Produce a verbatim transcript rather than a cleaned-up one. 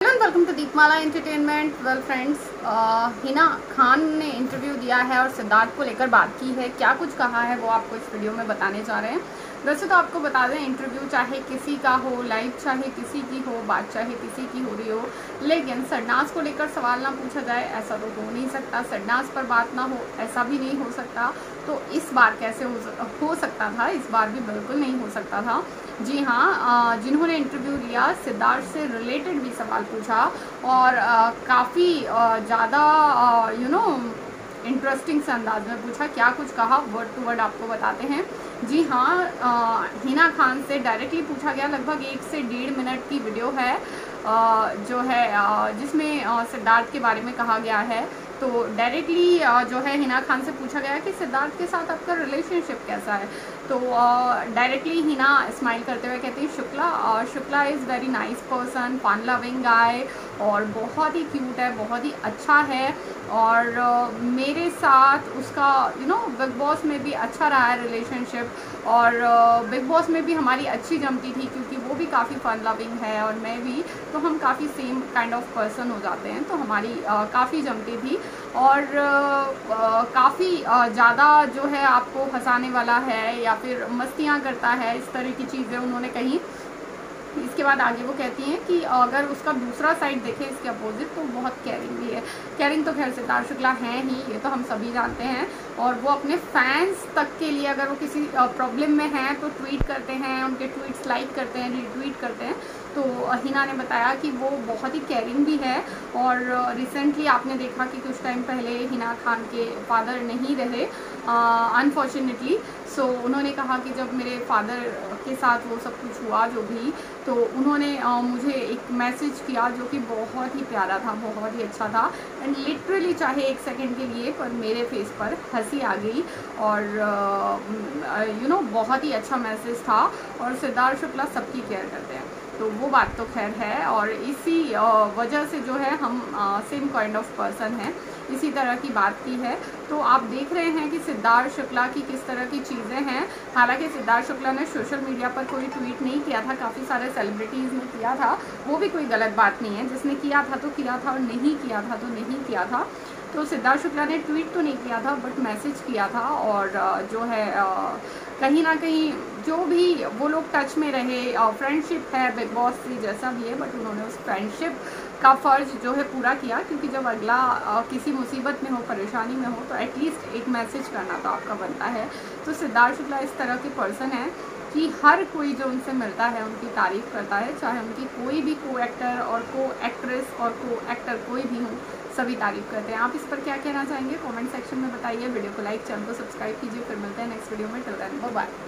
Everyone, welcome to Deepmala entertainment. Well friends, Hina Khan ने interview दिया है और सिद्धार्थ को लेकर बात की है। क्या कुछ कहा है वो आपको इस वीडियो में बताने जा रहे हैं। वैसे तो आपको बता दें, इंटरव्यू चाहे किसी का हो, लाइव चाहे किसी की हो, बात चाहे किसी की हो रही हो, लेकिन सरनाज को लेकर सवाल ना पूछा जाए ऐसा तो हो नहीं सकता। सरनाज पर बात ना हो ऐसा भी नहीं हो सकता। तो इस बार कैसे हो, हो सकता था, इस बार भी बिल्कुल नहीं हो सकता था। जी हाँ, जिन्होंने इंटरव्यू लिया सिद्धार्थ से रिलेटेड भी सवाल पूछा और काफ़ी ज़्यादा यू नो इंटरेस्टिंग से अंदाज में पूछा। क्या कुछ कहा वर्ड टू वर्ड आपको बताते हैं। जी हाँ, हिना खान से डायरेक्टली पूछा गया। लगभग एक से डेढ़ मिनट की वीडियो है आ, जो है आ, जिसमें आ, सिद्धार्थ के बारे में कहा गया है। तो डायरेक्टली जो है हिना खान से पूछा गया कि सिद्धार्थ के साथ आपका रिलेशनशिप कैसा है। तो डायरेक्टली हिना स्माइल करते हुए कहती है शुक्ला और Shukla is very nice person, fun loving guy और बहुत ही क्यूट है, बहुत ही अच्छा है। और uh, मेरे साथ उसका यू नो बिग बॉस में भी अच्छा रहा है रिलेशनशिप और बिग uh, बॉस में भी हमारी अच्छी जमती थी क्योंकि वो भी काफ़ी फन लविंग है और मैं भी, तो हम काफ़ी सेम काइंड ऑफ पर्सन हो जाते हैं। तो हमारी uh, काफ़ी जमती थी और uh, काफ़ी uh, ज़्यादा जो है आपको हंसाने वाला है या फिर मस्तियाँ करता है, इस तरह की चीज़ें उन्होंने कही। इसके बाद आगे वो कहती हैं कि अगर उसका दूसरा साइड देखें इसके अपोजिट तो बहुत केयरिंग भी है। केयरिंग तो खैर सिद्धार्थ शुक्ला हैं ही, ये तो हम सभी जानते हैं। और वो अपने फैंस तक के लिए अगर वो किसी प्रॉब्लम में हैं तो ट्वीट करते हैं, उनके ट्वीट्स लाइक करते हैं, रीट्वीट करते हैं। तो हिना ने बताया कि वो बहुत ही केयरिंग भी है। और रिसेंटली आपने देखा कि कुछ टाइम पहले हिना खान के फादर नहीं रहे अनफॉर्चुनेटली। सो उन्होंने कहा कि जब मेरे फादर के साथ वो सब कुछ हुआ जो भी, तो उन्होंने uh, मुझे एक मैसेज किया जो कि बहुत ही प्यारा था, बहुत ही अच्छा था। एंड लिटरली चाहे एक सेकंड के लिए पर मेरे फेस पर हंसी आ गई और यू uh, नो uh, बहुत ही अच्छा मैसेज था। और सिद्धार्थ शुक्ला सबकी केयर करते हैं, तो वो बात तो खैर है। और इसी वजह से जो है हम सेम काइंड ऑफ पर्सन हैं, इसी तरह की बात की है। तो आप देख रहे हैं कि सिद्धार्थ शुक्ला की किस तरह की चीज़ें हैं। हालांकि सिद्धार्थ शुक्ला ने सोशल मीडिया पर कोई ट्वीट नहीं किया था, काफ़ी सारे सेलिब्रिटीज़ ने किया था, वो भी कोई गलत बात नहीं है। जिसने किया था तो किया था और नहीं किया था तो नहीं किया था। तो सिद्धार्थ शुक्ला ने ट्वीट तो नहीं किया था बट मैसेज किया था। और जो है कहीं ना कहीं जो भी वो लोग टच में रहे, फ्रेंडशिप है बिग बॉस से जैसा भी है, बट उन्होंने उस फ्रेंडशिप का फ़र्ज जो है पूरा किया। क्योंकि जब अगला आ, किसी मुसीबत में हो, परेशानी में हो, तो एटलीस्ट एक मैसेज करना तो आपका बनता है। तो सिद्धार्थ शुक्ला इस तरह के पर्सन है कि हर कोई जो उनसे मिलता है उनकी तारीफ़ करता है, चाहे उनकी कोई भी को एक्टर और को एक्ट्रेस और को एक्टर कोई भी हो, सभी तारीफ़ करते हैं। आप इस पर क्या कहना चाहेंगे कमेंट सेक्शन में बताइए। वीडियो को लाइक, चैनल को सब्सक्राइब कीजिए। फिर मिलते हैं नेक्स्ट वीडियो में। Till then bye bye.